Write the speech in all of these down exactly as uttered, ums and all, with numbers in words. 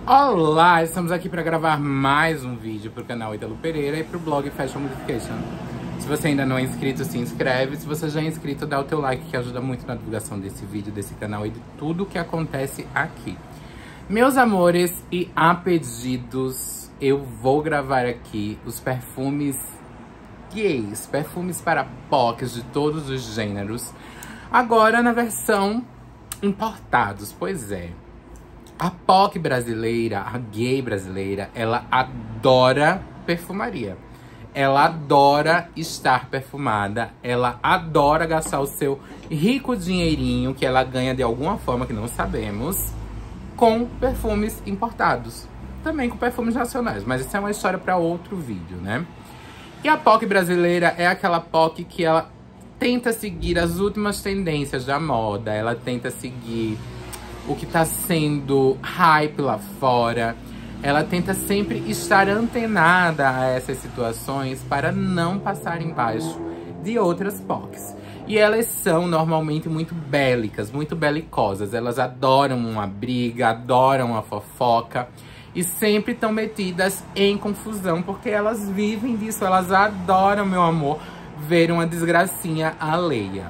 Olá, estamos aqui para gravar mais um vídeo para o canal Ítalo Pereira e para o blog Fashion Modification. Se você ainda não é inscrito, se inscreve. Se você já é inscrito, dá o teu like, que ajuda muito na divulgação desse vídeo, desse canal e de tudo que acontece aqui. Meus amores, e a pedidos, eu vou gravar aqui os perfumes gays, perfumes para P O Cs de todos os gêneros, agora na versão importados, pois é. A P O C brasileira, a gay brasileira, ela adora perfumaria. Ela adora estar perfumada. Ela adora gastar o seu rico dinheirinho, que ela ganha de alguma forma, que não sabemos, com perfumes importados. Também com perfumes nacionais, mas isso é uma história para outro vídeo, né? E a P O C brasileira é aquela P O C que ela tenta seguir as últimas tendências da moda. Ela tenta seguir o que tá sendo hype lá fora. Ela tenta sempre estar antenada a essas situações para não passar embaixo de outras P O Cs. E elas são normalmente muito bélicas, muito belicosas. Elas adoram uma briga, adoram uma fofoca e sempre estão metidas em confusão, porque elas vivem disso. Elas adoram, meu amor, ver uma desgracinha alheia.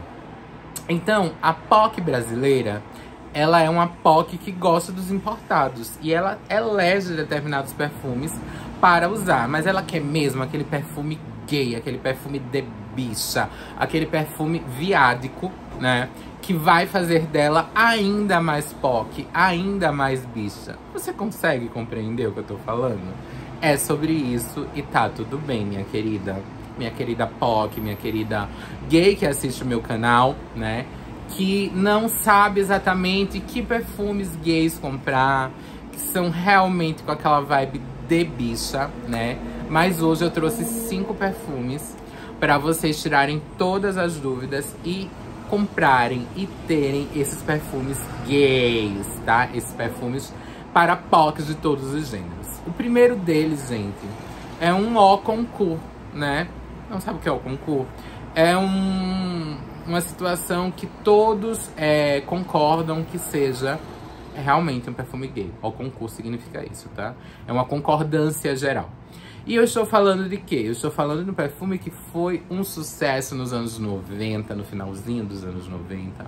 Então, a P O C brasileira, ela é uma P O C que gosta dos importados. E ela elege determinados perfumes para usar. Mas ela quer mesmo aquele perfume gay, aquele perfume de bicha, aquele perfume viádico, né? Que vai fazer dela ainda mais P O C, ainda mais bicha. Você consegue compreender o que eu tô falando? É sobre isso e tá tudo bem, minha querida. Minha querida P O C, minha querida gay que assiste o meu canal, né? Que não sabe exatamente que perfumes gays comprar, que são realmente com aquela vibe de bicha, né? Mas hoje eu trouxe cinco perfumes para vocês tirarem todas as dúvidas e comprarem e terem esses perfumes gays, tá? Esses perfumes para P O Cs de todos os gêneros. O primeiro deles, gente, é um Haut Concours, né? Não sabe o que é o concurso? É um, uma situação que todos é, concordam que seja realmente um perfume gay. O concurso significa isso, tá? É uma concordância geral. E eu estou falando de quê? Eu estou falando de um perfume que foi um sucesso nos anos noventa, no finalzinho dos anos noventa,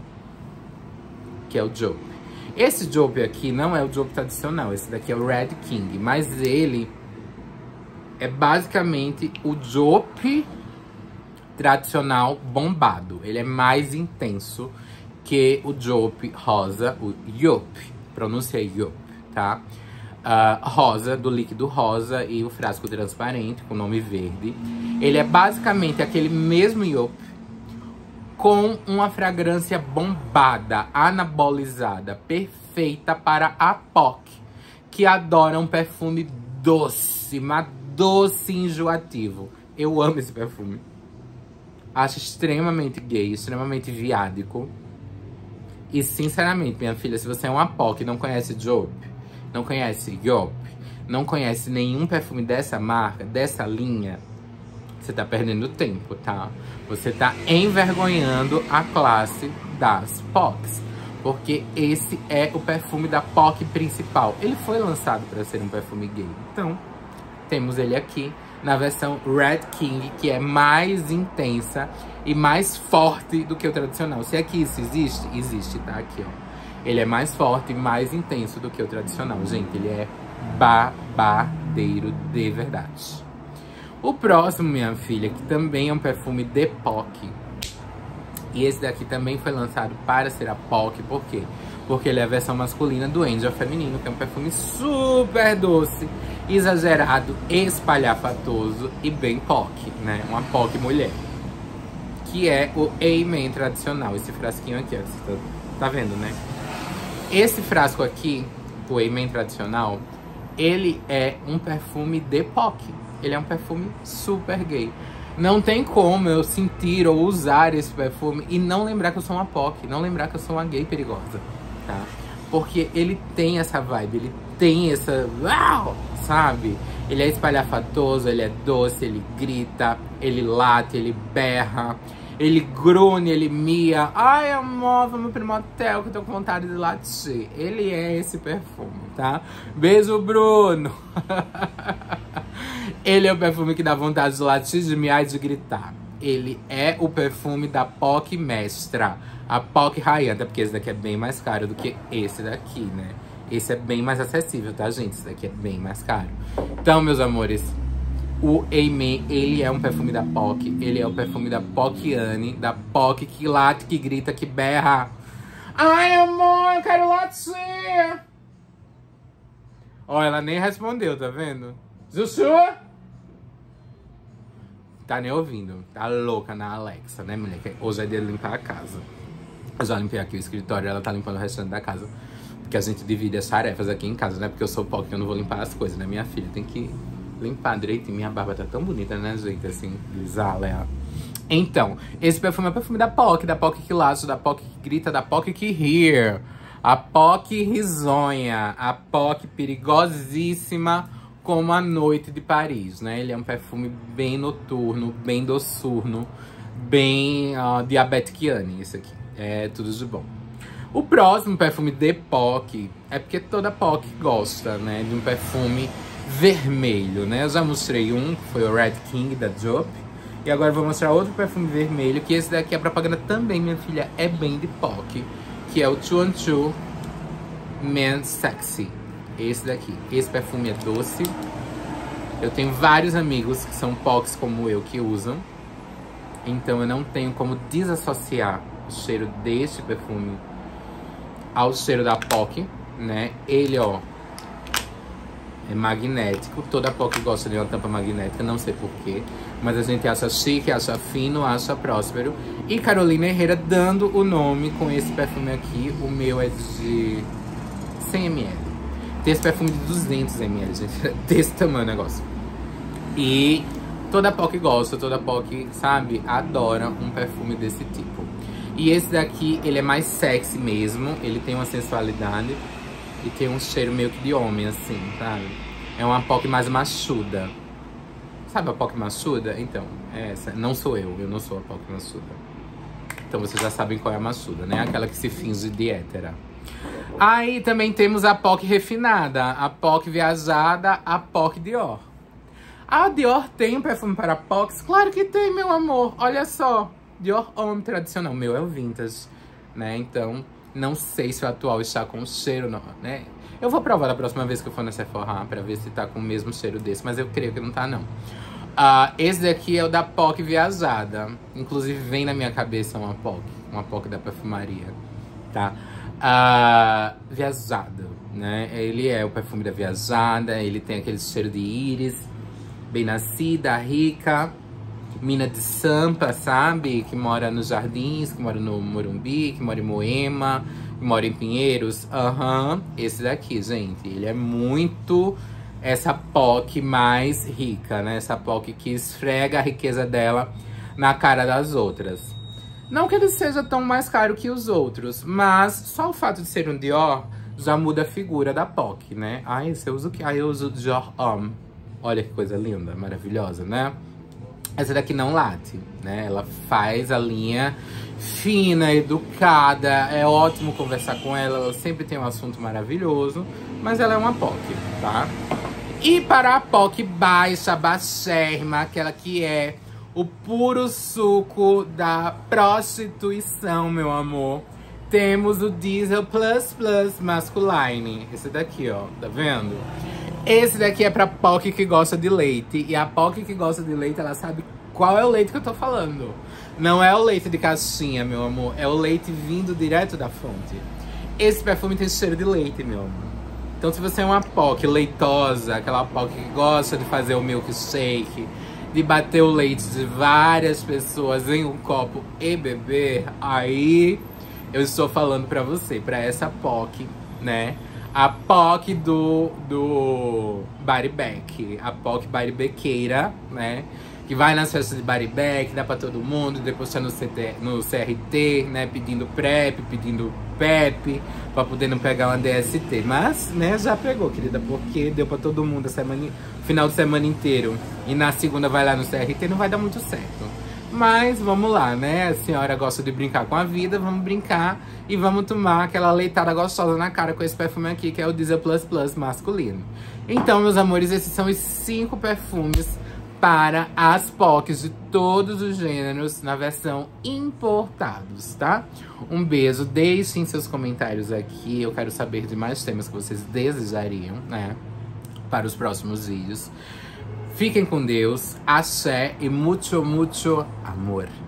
que é o Jope. Esse Jope aqui não é o Jope tradicional, esse daqui é o Red King, mas ele é basicamente o Jope tradicional bombado. Ele é mais intenso que o Jope rosa, o Jope, pronúncia Jope, tá? Uh, rosa, do líquido rosa, e o frasco transparente com nome verde. Ele é basicamente aquele mesmo Jope com uma fragrância bombada, anabolizada, perfeita para a P O C, que adora um perfume doce, mas doce e enjoativo. Eu amo esse perfume. Acho extremamente gay, extremamente viádico. E sinceramente, minha filha, se você é uma P O C e não conhece Jope, não conhece Jope, não conhece nenhum perfume dessa marca, dessa linha, você tá perdendo tempo, tá? Você tá envergonhando a classe das P O Cs. Porque esse é o perfume da P O C principal. Ele foi lançado para ser um perfume gay. Então, temos ele aqui na versão Red King, que é mais intensa e mais forte do que o tradicional. Se aqui isso existe, existe, tá? Aqui, ó. Ele é mais forte e mais intenso do que o tradicional. Gente, ele é babadeiro de verdade. O próximo, minha filha, que também é um perfume de P O C. E esse daqui também foi lançado para ser a P O C. Por quê? Porque ele é a versão masculina do Angel feminino, que é um perfume super doce, exagerado, espalhafatoso e bem P O C, né? Uma P O C mulher. Que é o Amen tradicional, esse frasquinho aqui, ó, você tá, tá vendo, né? Esse frasco aqui, o Amen tradicional, ele é um perfume de P O C. Ele é um perfume super gay. Não tem como eu sentir ou usar esse perfume e não lembrar que eu sou uma P O C, não lembrar que eu sou uma gay perigosa, tá? Porque ele tem essa vibe, ele tem essa... Uau! Sabe? Ele é espalhafatoso, ele é doce, ele grita, ele late, ele berra. Ele grune, ele mia. Ai, amor, vamos pro motel que eu tô com vontade de latir. Ele é esse perfume, tá? Beijo, Bruno. Ele é o perfume que dá vontade de latir, de miar e de gritar. Ele é o perfume da P O C Mestra. A P O C Rainha, porque esse daqui é bem mais caro do que esse daqui, né? Esse é bem mais acessível, tá, gente? Esse daqui é bem mais caro. Então, meus amores, o Aimee, ele é um perfume da P O C. Ele é o perfume da Pocciane, da P O C, que late, que grita, que berra. Ai, amor, eu quero latir. Ó, ela nem respondeu, tá vendo? Jussu? Tá nem ouvindo. Tá louca na Alexa, né, mulher? Hoje é dia de limpar a casa. Eu já limpei aqui o escritório, ela tá limpando o restante da casa. Porque a gente divide as tarefas aqui em casa, né? Porque eu sou P O C, eu não vou limpar as coisas, né? Minha filha tem que limpar direitinho. Minha barba tá tão bonita, né, gente? Assim, grisalha. Então, esse perfume é o perfume da P O C. Da P O C que laço, da P O C que grita, da P O C que rir. A P O C risonha. A P O C perigosíssima como a noite de Paris, né? Ele é um perfume bem noturno, bem doçurno, bem uh, diabeticiane, esse aqui. É tudo de bom. O próximo perfume de P O C é porque toda P O C gosta, né, de um perfume vermelho, né? Eu já mostrei um, que foi o Red King, da Jope. E agora eu vou mostrar outro perfume vermelho, que esse daqui, a propaganda também, minha filha, é bem de P O C. Que é o Two and Two Men Sexy. Esse daqui. Esse perfume é doce. Eu tenho vários amigos que são P O Cs como eu, que usam. Então eu não tenho como desassociar o cheiro deste perfume ao cheiro da P O C, né? Ele, ó, é magnético. Toda P O C gosta de uma tampa magnética, não sei porquê. Mas a gente acha chique, acha fino, acha próspero. E Carolina Herrera dando o nome com esse perfume aqui. O meu é de cem mililitros. Tem esse perfume de duzentos mililitros, gente. Desse tamanho o negócio. E toda P O C gosta, toda P O C, sabe, adora um perfume desse tipo. E esse daqui, ele é mais sexy mesmo. Ele tem uma sensualidade e tem um cheiro meio que de homem, assim, sabe? É uma P O C mais machuda. Sabe a P O C machuda? Então, é essa. Não sou eu, eu não sou a P O C machuda. Então vocês já sabem qual é a machuda, né? Aquela que se finge de hétera. Aí também temos a P O C refinada, a P O C viajada, a P O C Dior. A Dior tem um perfume para P O C? Claro que tem, meu amor. Olha só. Dior Homme tradicional. O meu é o vintage, né? Então, não sei se o atual está com cheiro, não, né? Eu vou provar da próxima vez que eu for na Sephora pra ver se tá com o mesmo cheiro desse, mas eu creio que não tá, não. Uh, esse daqui é o da P O C viajada. Inclusive, vem na minha cabeça uma P O C. Uma P O C da perfumaria, tá? Uh, viajada, né? Ele é o perfume da viajada. Ele tem aquele cheiro de íris, bem nascida, rica. Mina de Sampa, sabe? Que mora nos Jardins, que mora no Morumbi, que mora em Moema, que mora em Pinheiros. Aham, uhum. Esse daqui, gente, ele é muito essa P O C mais rica, né? Essa P O C que esfrega a riqueza dela na cara das outras. Não que ele seja tão mais caro que os outros, mas só o fato de ser um Dior já muda a figura da P O C, né? Ai, você usa o que? Ai, eu uso o Dior Homme. Olha que coisa linda, maravilhosa, né? Essa daqui não late, né? Ela faz a linha fina, educada. É ótimo conversar com ela. Ela sempre tem um assunto maravilhoso. Mas ela é uma P O C, tá? E para a P O C baixa, baixérrima, aquela que é o puro suco da prostituição, meu amor, temos o Diesel Plus Plus Masculine. Esse daqui, ó, tá vendo? Esse daqui é pra P O C que gosta de leite. E a P O C que gosta de leite, ela sabe qual é o leite que eu tô falando. Não é o leite de caixinha, meu amor. É o leite vindo direto da fonte. Esse perfume tem cheiro de leite, meu amor. Então se você é uma P O C leitosa, aquela P O C que gosta de fazer o milkshake, de bater o leite de várias pessoas em um copo e beber, aí eu estou falando pra você, pra essa P O C, né? A P O C do, do body bag, a P O C body bagqueira, né? Que vai nas festas de body bag, dá pra todo mundo, depois tá no, C T, no C R T, né? Pedindo PrEP, pedindo PEP, pra poder não pegar uma D S T. Mas, né, já pegou, querida, porque deu pra todo mundo a semana, final de semana inteiro. E na segunda vai lá no C R T, não vai dar muito certo. Mas vamos lá, né? A senhora gosta de brincar com a vida, vamos brincar e vamos tomar aquela leitada gostosa na cara com esse perfume aqui, que é o Diesel Plus Plus masculino. Então, meus amores, esses são os cinco perfumes para as P O Cs de todos os gêneros na versão importados, tá? Um beijo, deixem seus comentários aqui, eu quero saber de mais temas que vocês desejariam, né? Para os próximos vídeos. Fiquem com Deus, axé e muito, muito amor.